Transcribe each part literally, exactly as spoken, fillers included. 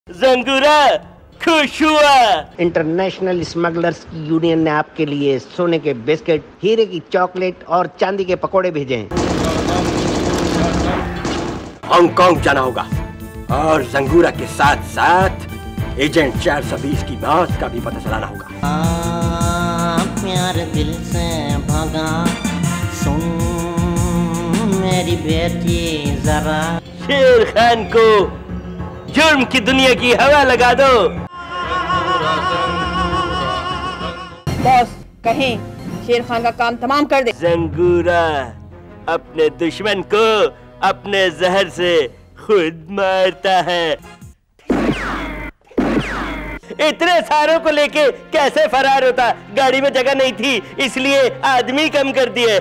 जंगूरा खुश हुआ। International smugglers union ने आपके लिए सोने के बिस्किट, हीरे की चॉकलेट और चांदी के पकोड़े भेजे हैं। हांगकांग जाना होगा और जंगूरा के साथ साथ एजेंट चार सौ बीस की मौत का भी पता चलाना होगा। प्यार दिल से भागा, सुन मेरी बेटी जरा। शेर खान को जुर्म की दुनिया की हवा लगा दो। बॉस कहें शेर खान का काम तमाम कर दे। जंगूरा अपने दुश्मन को अपने जहर से खुद मारता है। इतने सारों को लेके कैसे फरार होता? गाड़ी में जगह नहीं थी इसलिए आदमी कम कर दिए।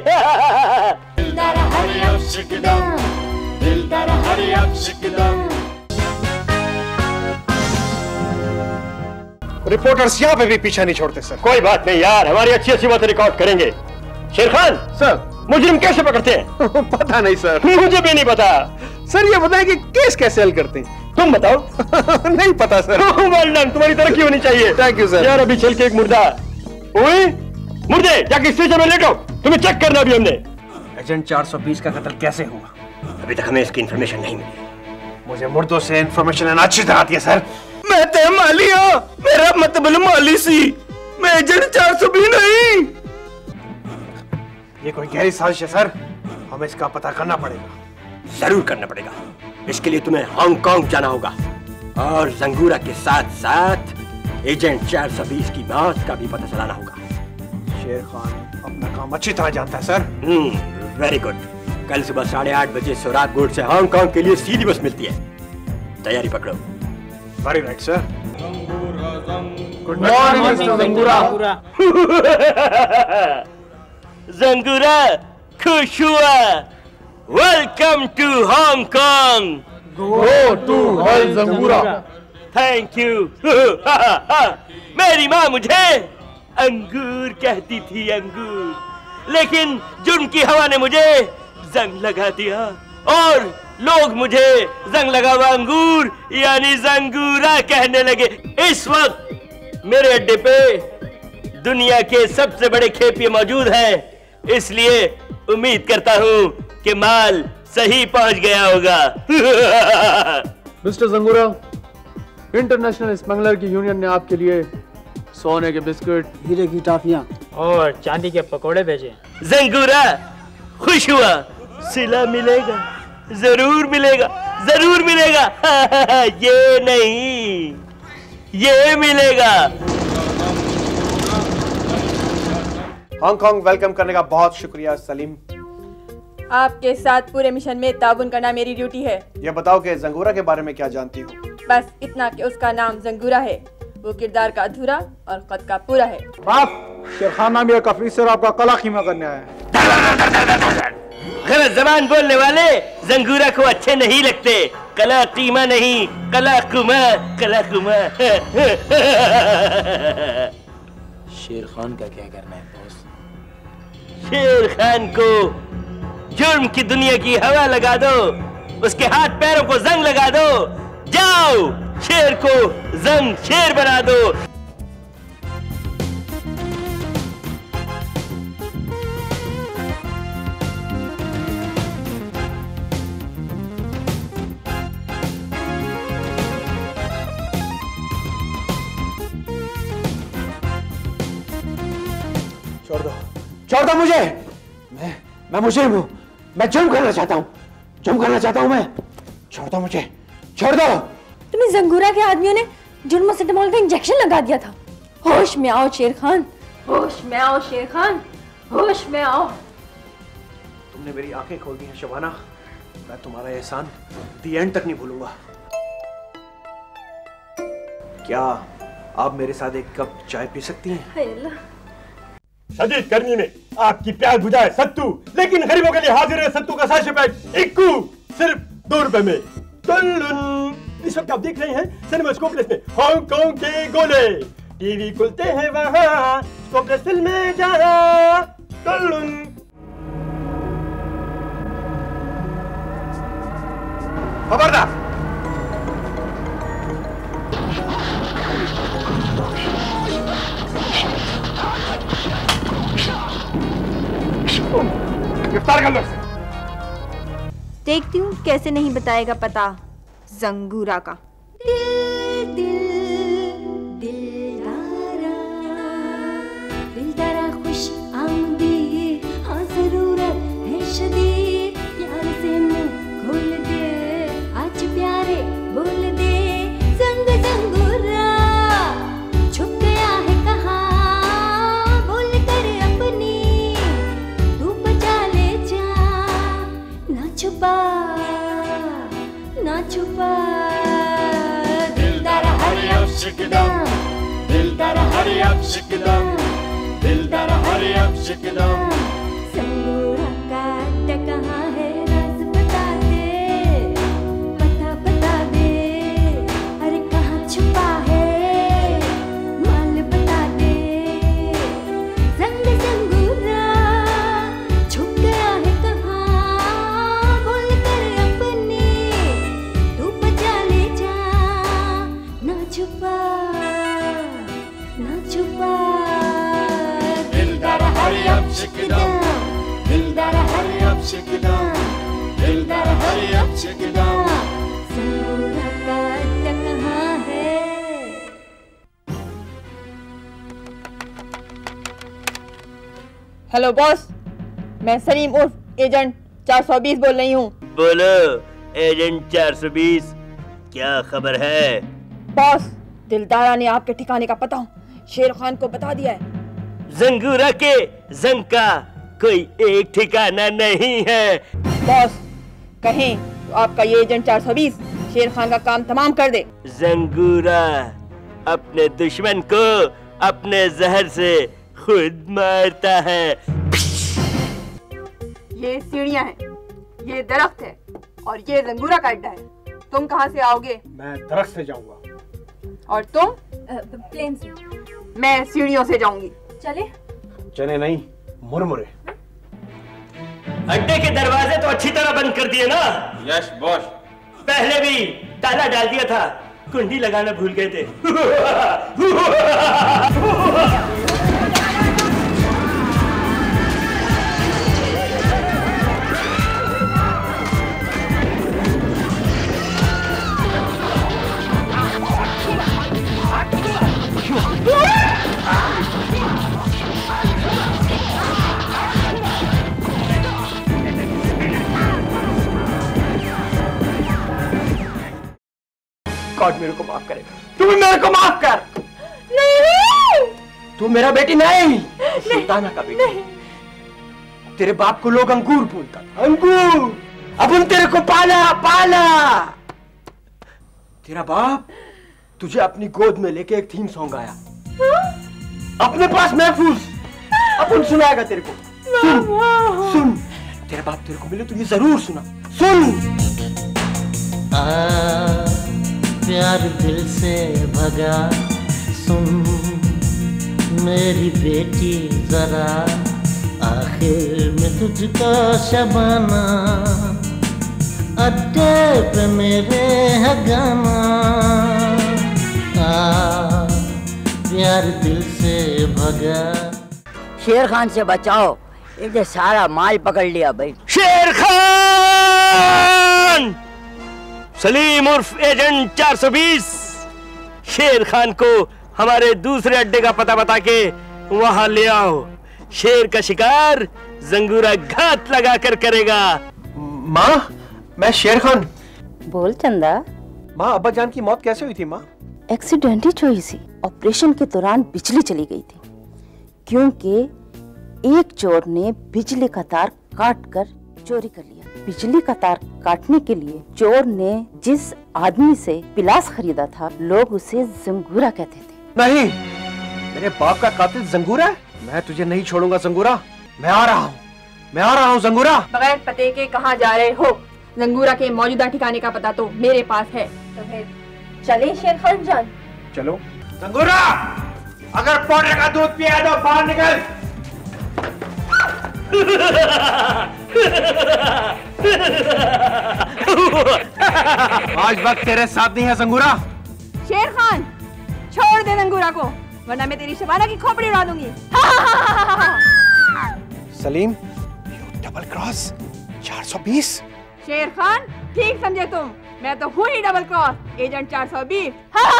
रिपोर्टर्स यहाँ पे भी पीछा नहीं छोड़ते सर। कोई बात नहीं यार, हमारी अच्छी अच्छी बातें रिकॉर्ड करेंगे। शेर खान सर, मुजरिम कैसे पकड़ते हैं? पता नहीं सर। मुझे भी नहीं पता। सर ये बताएं कि केस कैसे हल करते हैं? तुम बताओ। नहीं पता सर। वेल डन, तुम्हारी तरक्की होनी चाहिए। Thank you sir. यार अभी चल के एक मुर्दा ओए मुर्दे जाके स्टेशन में लेटो, तुम्हें चेक करना अभी हमने। एजेंट चार सौ बीस का कत्ल कैसे हुआ? अभी तक हमें इसकी इंफॉर्मेशन नहीं मिली। मुझे मुर्दों से इंफॉर्मेशन अच्छी तरह आती है सर। मैं ते माली हूं, मेरा मतलब माली सी, मैं एजेंट चार सौ बीस नहीं। ये कोई गहरी साजिश है सर, हमें इसका पता करना पड़ेगा। जरूर करना पड़ेगा। इसके लिए तुम्हें हांगकांग जाना होगा और जंगूरा के साथ साथ एजेंट चार सौ बीस की मौत का भी पता चलाना होगा। शेर खान अपना काम अच्छी तरह जानता है सर। हम्म, वेरी गुड। कल सुबह साढ़े आठ बजे सोरागपुर से हांगकांग के लिए सीधी बस मिलती है। तैयारी पकड़ो। Very right sir. Good morning mister Jangura. Jangura खुश हुआ। Welcome to Hong Kong. Go to hell Jangura. Thank you. मेरी माँ मुझे अंगूर कहती थी, अंगूर, लेकिन जुर्म की हवा ने मुझे जंग लगा दिया और लोग मुझे जंग लगा हुआ अंगूर यानी जंगूरा कहने लगे। इस वक्त मेरे अड्डे पे दुनिया के सबसे बड़े खेपिये मौजूद हैं, इसलिए उम्मीद करता हूँ कि माल सही पहुंच गया होगा। मिस्टर जंगूरा, इंटरनेशनल स्मगलर की यूनियन ने आपके लिए सोने के बिस्कुट, हीरे की टॉफियां और चांदी के पकोड़े भेजे। जंगूरा खुश हुआ। सिला मिलेगा, जरूर मिलेगा, जरूर मिलेगा। ये नहीं, ये मिलेगा। हांगकांग वेलकम करने का बहुत शुक्रिया सलीम। आपके साथ पूरे मिशन में ताउन करना मेरी ड्यूटी है। ये बताओ कि जंगूरा के बारे में क्या जानती हो? बस इतना कि उसका नाम जंगूरा है, वो किरदार का अधूरा और कद का पूरा है। बाप, शेर खान नाम एक अफीसर आपका कला खीमा करने आया है। गलत जबान बोलने वाले जंगूरा को अच्छे नहीं लगते। कला टीमा नहीं, कला कुमा, कला कुमा। शेर खान का क्या करना है बॉस? शेर खान को जुर्म की दुनिया की हवा लगा दो, उसके हाथ पैरों को जंग लगा दो। जाओ, शेर को जंग शेर बना दो। छोड़ दो, छोड़ दो मुझे। मैं मैं मुजरिम हूँ, मैं जुर्म करना चाहता हूँ, जुर्म करना चाहता हूँ मैं। छोड़ दो मुझे, छोड़ दो। तुम्हें जंगूरा के आदमियों ने जुर्म सेटामोल का इंजेक्शन लगा दिया था। होश में आओ शेर खान, होश में आओ शेर खान, होश में आओ। तुमने मेरी आंखें खोल दी हैं शबाना, मैं तुम्हारा एहसान दी एंड तक नहीं भूलूंगा। क्या आप मेरे साथ एक कप चाय पी सकती हैं? हाय अल्लाह। शदीद गर्मी में आपकी प्यास बुझाए सत्तू, लेकिन गरीबों के लिए हाजिर है सत्तू का सैशे पैक इक्कू, सिर्फ दो रुपए में। इस वक्त आप देख रहे हैं सिनेमा स्कोपलेस में हांगकांग के गोले। टीवी खुलते हैं वहाँ, स्कोपलेस फिल्में जहाँ। खबरदार, गिरफ्तार कर लो इसे। देखती हूँ कैसे नहीं बताएगा पता जंगूरा का। दिल दिल दिलदारा दिलदारा खुश आमदी, हाँ जरूरत है शदीद, प्यार से मुंह खोल दे, आज प्यारे बोल दे, संग जंगूरा छुप गया है कहाँ, बोल कर अपनी तू बचा ले जा, ना छुपा ना छुपा। दिलदारा हरी अप शिकदम, दिलदारा हरी अप शिकदम, दिलदारा हरी अप शिकदम। संगूरा का अड्डा कहाँ है, राज बता दे, पता बता दे, अरे कहाँ छुपा है, माल बता दे। संग संगूरा छुप गया है कहाँ, बोल कर अपनी तू बचा ले जा, ना छुपा ना छुपा। दिलदारा हरी अप शिकदम, दिलदारा हरी अप शिकदम, दिलदारा हरी अप शिकदम। संगूरा का अड्डा कहाँ है? हेलो बॉस, मैं सलीम उर्फ एजेंट चार सौ बीस बोल रही हूँ। बोलो एजेंट चार सौ बीस, क्या खबर है? बॉस, दिलदारा ने आपके ठिकाने का पता शेर खान को बता दिया है। जंगूरा के जंग का कोई एक ठिकाना नहीं है। बॉस, कहें तो आपका ये एजेंट चार सौ बीस शेर खान का काम तमाम कर दे। जंगूरा अपने दुश्मन को अपने जहर से खुद मारता है। ये सीढ़ियाँ हैं, ये दरख्त है और ये जंगूरा का अड्डा है। तुम कहाँ से आओगे? मैं दरख्त से जाऊंगा। और तुम? प्लेन से। मैं सीढ़ियों से जाऊंगी। चले? चने नहीं, मुरमुरे। अड्डे के दरवाजे तो अच्छी तरह बंद कर दिए ना? Yes boss. पहले भी ताला डाल दिया था, कुंडी लगाना भूल गए थे। गॉड मेरे को माफ करे, तू भी मेरे को माफ कर। नहीं, तू मेरा बेटी नहीं, सुल्ताना का बेटी। नहीं। तेरे बाप को लोग अंगूर बोलता था, अंगूर। अब उन तेरे को पाला पाला। तेरा बाप तुझे अपनी गोद में लेके एक थीम सॉन्ग गाया, अपने पास महफूज। अपन सुनाएगा तेरे को। सुन, सुन, तेरा बाप तेरे को मिले तो ये जरूर सुना। सुन। आ, प्यार दिल से भगा, सुन मेरी बेटी जरा, आखिर में तुझको शबाना, अड्डे पे मेरे है गाना। आ, प्यार दिल से भगा। शेर खान से बचाओ, इधर सारा माल पकड़ लिया भाई। शेर खान! सलीम उर्फ एजेंट चार सौ बीस शेर खान को हमारे दूसरे अड्डे का पता बता के वहां ले आओ। शेर का शिकार जंगूरा घात लगा कर करेगा। माँ, मैं शेर खान। बोल चंदा। माँ, अब्बा जान की मौत कैसे हुई थी माँ? एक्सीडेंट ही हुई थी। ऑपरेशन के दौरान बिजली चली गई थी, क्योंकि एक चोर ने बिजली का तार काट कर चोरी कर लिया। बिजली का तार काटने के लिए चोर ने जिस आदमी से पिलास खरीदा था, लोग उसे जंगूरा कहते थे। नहीं, मेरे बाप का कातिल जंगूरा है। मैं तुझे नहीं छोड़ूंगा जंगूरा। मैं आ रहा हूँ, मैं आ रहा हूँ जंगूरा। बगैर पते के कहाँ जा रहे हो? जंगूरा के मौजूदा ठिकाने का पता तो मेरे पास है। तो फिर चले शेर खान जान। चलो। जंगूरा, अगर पाउडर का दूध पिया तो बाहर निकल। आज वक्त तेरे साथ नहीं है जंगूरा। शेर खान, छोड़ दे जंगूरा को, वरना मैं तेरी शबाना की खोपड़ी उड़ा दूंगी। सलीम, डबल क्रॉस चार सौ बीस। शेर खान ठीक समझे तुम, मैं तो हूँ ही डबल क्रॉस एजेंट चार सौ बीस।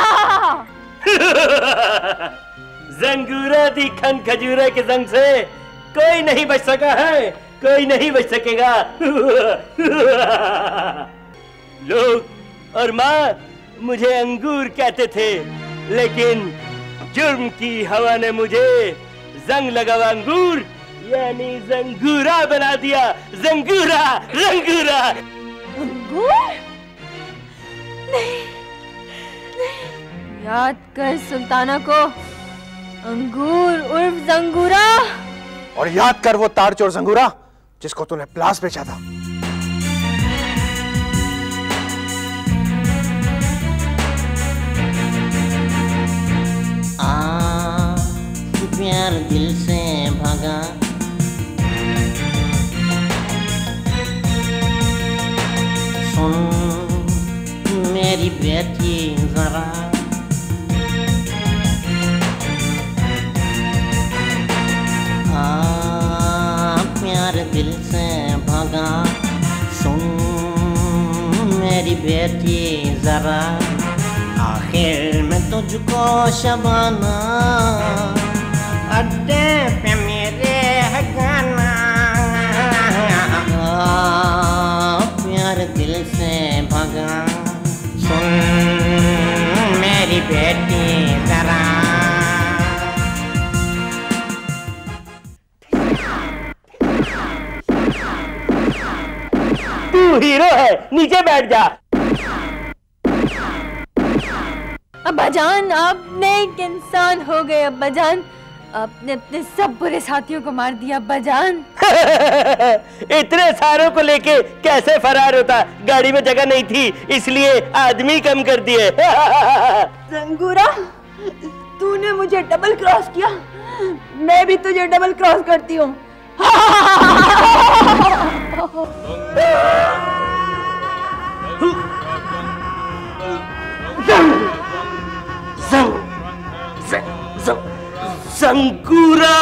जंगूरा दी खन खजूरा के जंग से कोई नहीं बच सका है, कोई नहीं बच सकेगा। लोग और माँ मुझे अंगूर कहते थे, लेकिन जुर्म की हवा ने मुझे जंग लगा हुआ अंगूर यानी जंगूरा बना दिया। जंगूरा रंगूरा। अंगूर? नहीं, नहीं। याद कर सुल्ताना को, अंगूर उर्फ जंगूरा। और याद कर वो तार चोर जंगूरा जिसको तूने प्लास बेचा था। आ, प्यार दिल से भागा, सुन मेरी बेटी जरा, आ, प्यार दिल से भागा, सुन मेरी बेटी जरा, आखिर में तुझको शबाना, अड्डे पे मेरे है गाना। प्यार दिल से भगा, सुन मेरी बेटी जरा। तू हीरो है, नीचे बैठ जा। अब्बाजान आपने एक इंसान हो गए। अब्बाजान आपने अपने सब बुरे साथियों को मार दिया। अब्बाजान इतने सारों को लेके कैसे फरार होता? गाड़ी में जगह नहीं थी इसलिए आदमी कम कर दिए। जंगूरा तूने मुझे डबल क्रॉस किया, मैं भी तुझे डबल क्रॉस करती हूँ। संगूरा।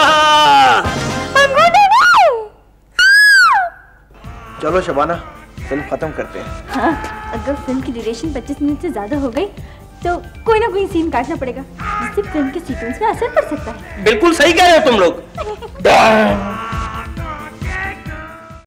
चलो शबाना फिल्म खत्म करते हैं। हाँ, अगर फिल्म की ड्यूरेशन पच्चीस मिनट से ज्यादा हो गई तो कोई ना कोई सीन काटना पड़ेगा जिससे फिल्म के सीक्वेंस में असर पड़ सकता है। बिल्कुल सही कह रहे हो तुम लोग।